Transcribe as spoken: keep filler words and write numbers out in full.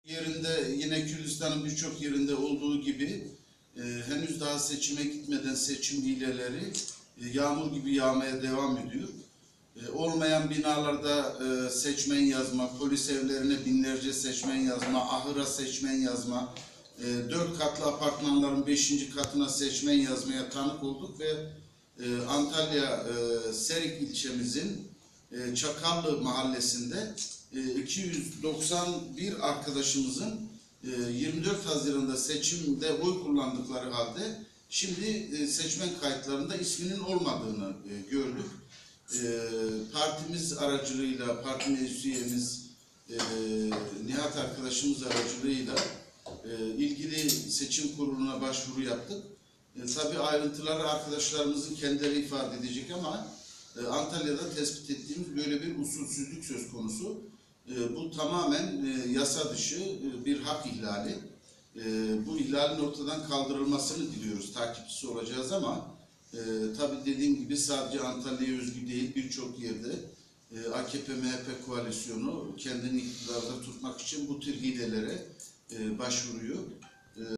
Yerinde yine Kürdistan'ın birçok yerinde olduğu gibi e, henüz daha seçime gitmeden seçim hileleri e, yağmur gibi yağmaya devam ediyor. E, olmayan binalarda e, seçmen yazma, polis evlerine binlerce seçmen yazma, ahıra seçmen yazma, e, dört katlı apartmanların beşinci katına seçmen yazmaya tanık olduk ve e, Antalya e, Serik ilçemizin e, Çakallı mahallesinde iki yüz doksan bir arkadaşımızın yirmi dört Haziran'da seçimde oy kullandıkları halde şimdi seçmen kayıtlarında isminin olmadığını gördük. Partimiz aracılığıyla, parti meclis üyemiz Nihat arkadaşımız aracılığıyla ilgili seçim kuruluna başvuru yaptık. Tabii ayrıntıları arkadaşlarımızın kendileri ifade edecek ama Antalya'da tespit ettiğimiz böyle bir usulsüzlük söz konusu. Bu tamamen yasa dışı bir hak ihlali. Bu ihlalin ortadan kaldırılmasını diliyoruz, takipçisi olacağız ama tabii dediğim gibi sadece Antalya'ya özgü değil, birçok yerde A K P M H P koalisyonu kendini iktidarda tutmak için bu tür hilelere başvuruyor.